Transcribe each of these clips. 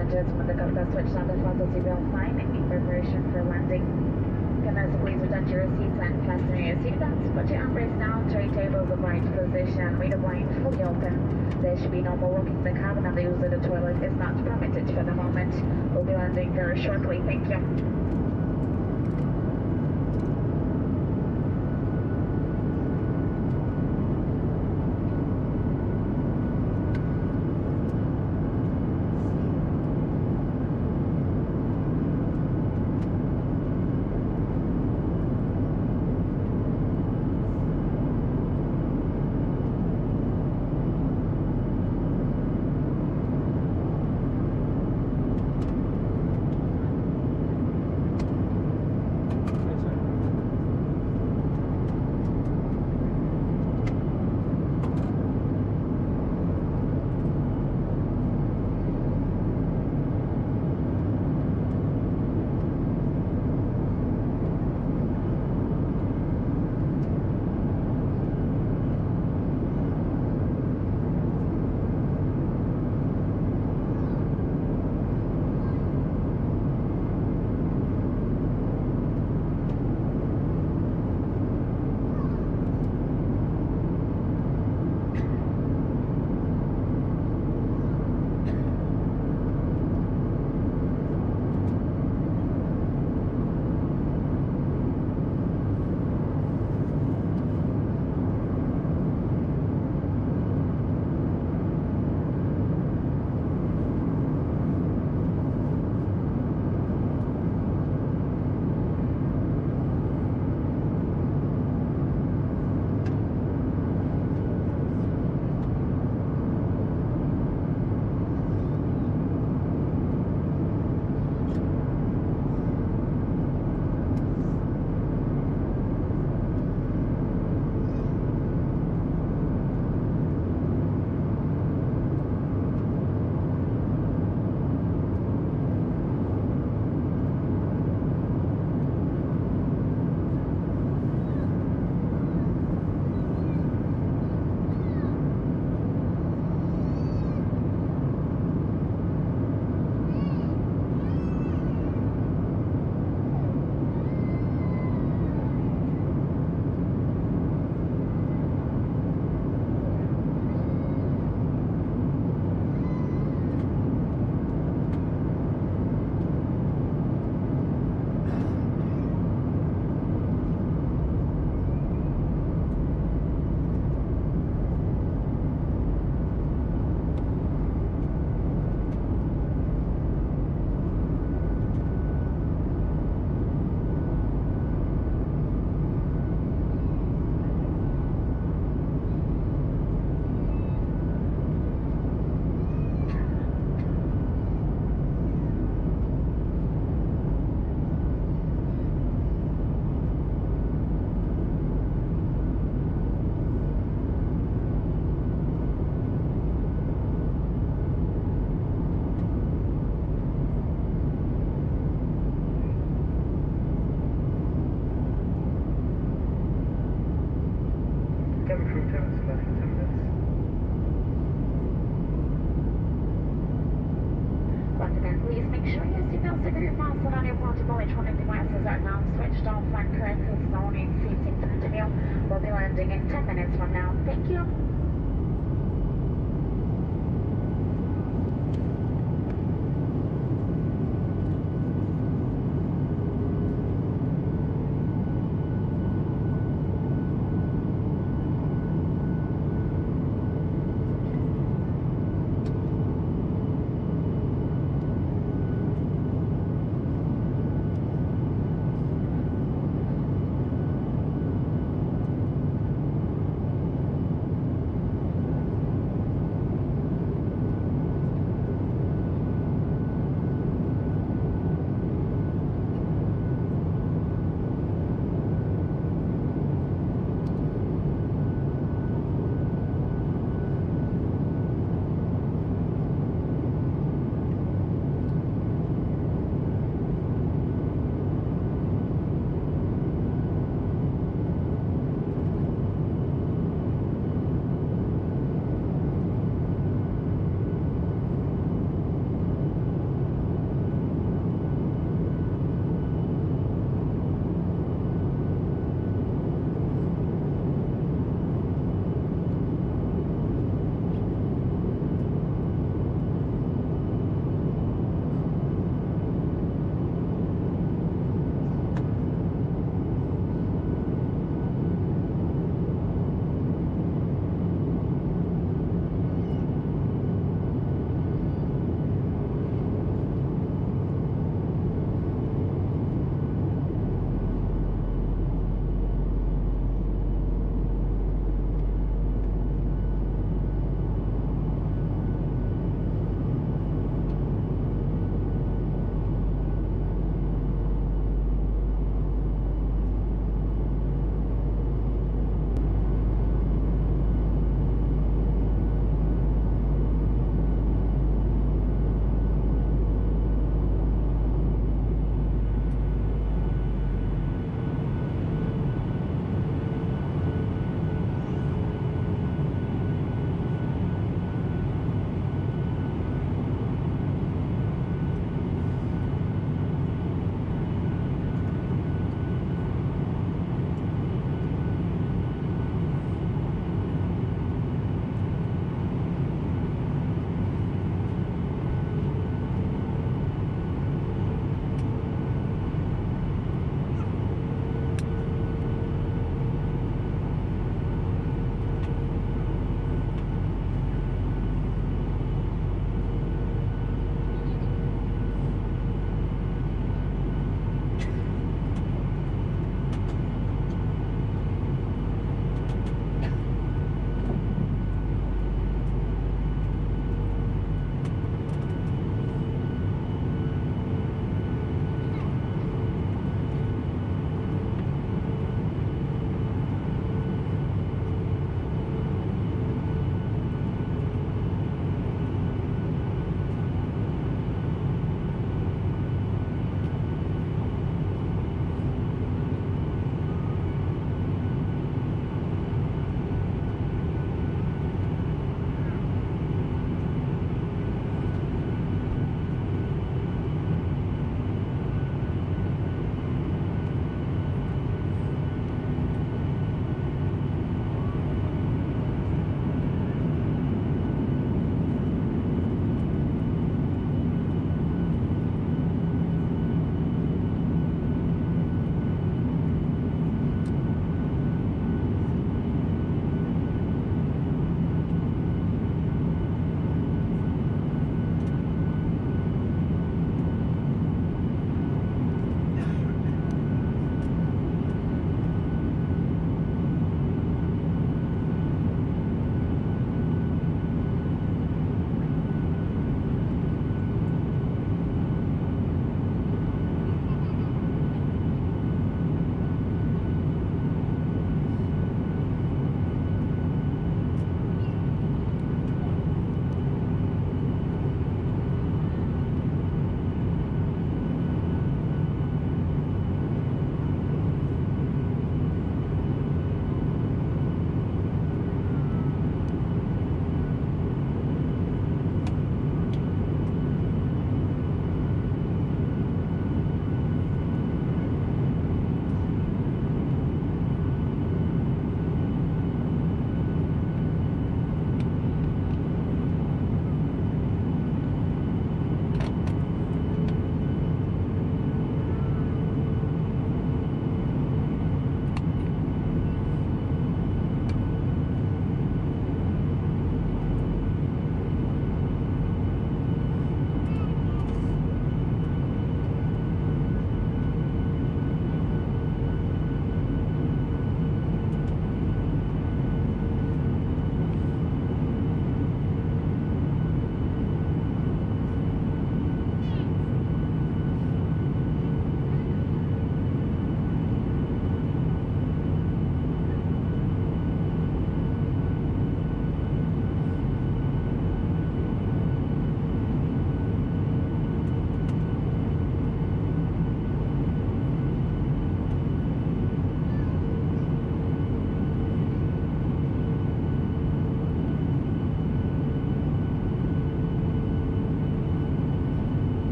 and gentlemen, the captain switched on the frontal seatbelt sign in preparation for landing. Cabinets, please return to your seats and fasten your seatbelts. Put your armrests down, tray tables the right position, window blind fully open. There should be no more walking in the cabin, and the use of the toilet is not permitted for the moment. We'll be landing very shortly. Thank you.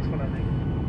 Thanks for landing.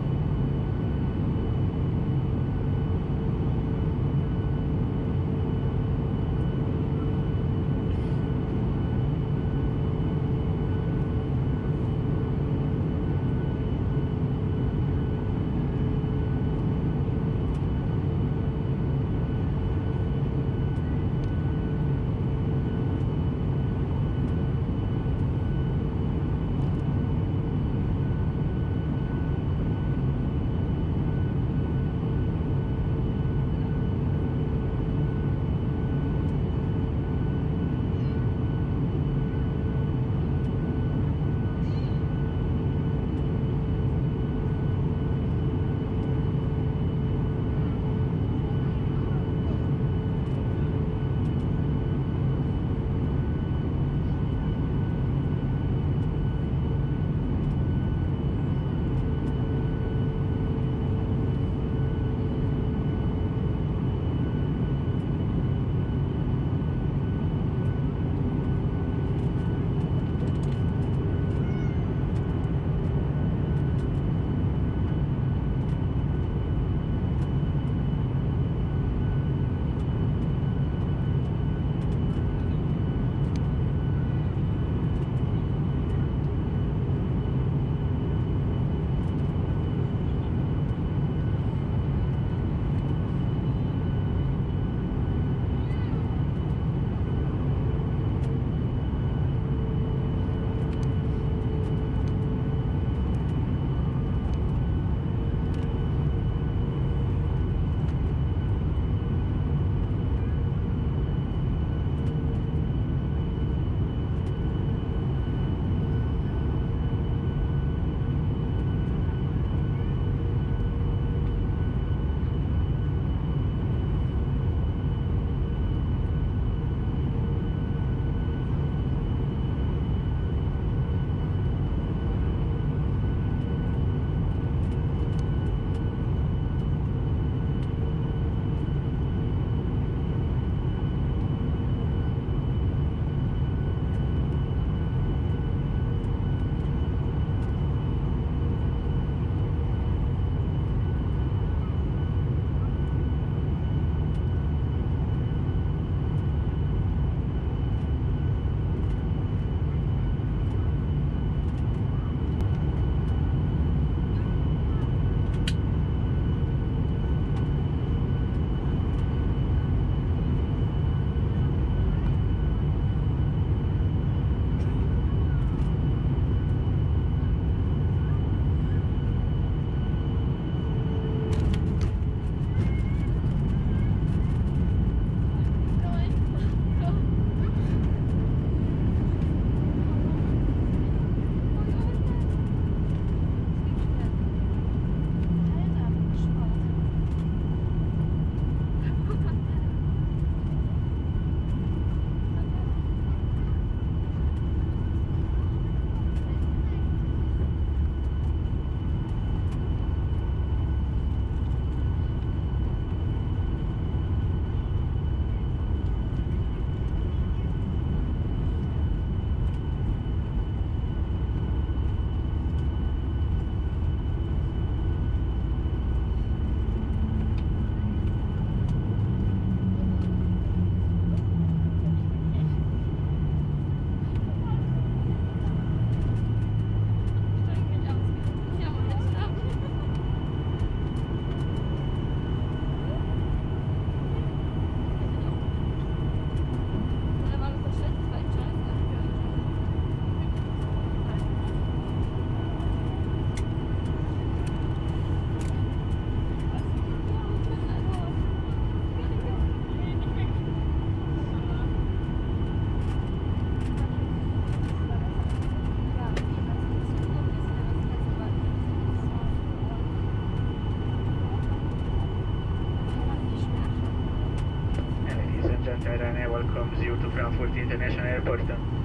Ryanair welcomes you to Frankfurt International Airport.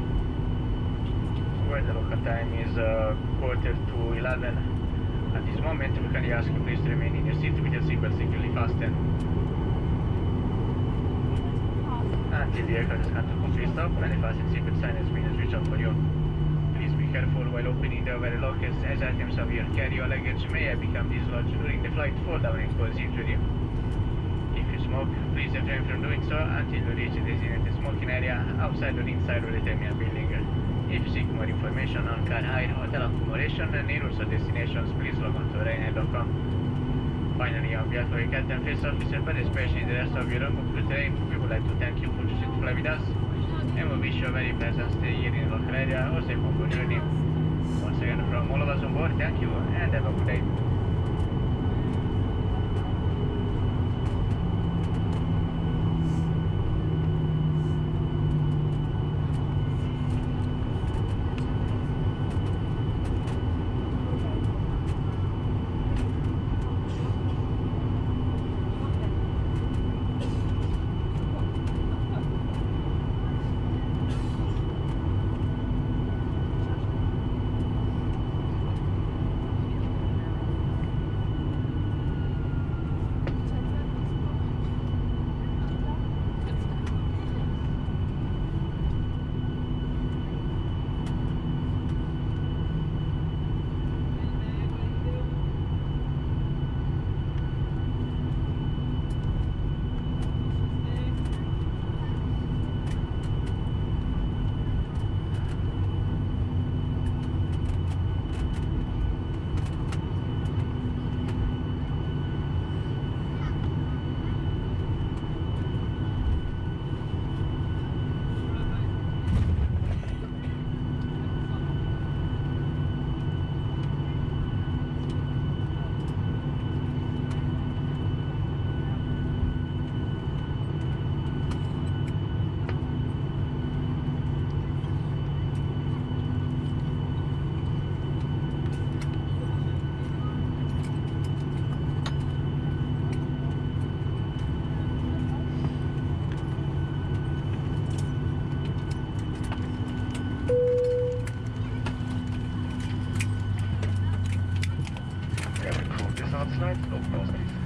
Where the local time is 11:15. At this moment, we kindly ask you please to remain in your seat with your seatbelt securely fastened. Until the aircraft has come to complete stop, and the fasten seatbelt sign has been switched off for you. Please be careful while opening the overhead lockers as items of your carry-on luggage may have become dislodged during the flight, fall down and cause injury. If you smoke, please refrain from doing so until you reach a designated smoking area outside or inside of the terminal building. If you seek more information on car hire, hotel accommodation, and routes or destinations, please log on to Ryanair.com. Finally, on behalf of your captain, first officer, but especially the rest of your onboard train, we would like to thank you for choosing to fly with us, and we wish you a very pleasant stay here in the local area or safe onboard journey. Once again, from all of us on board, thank you and have a good day. Outside, no,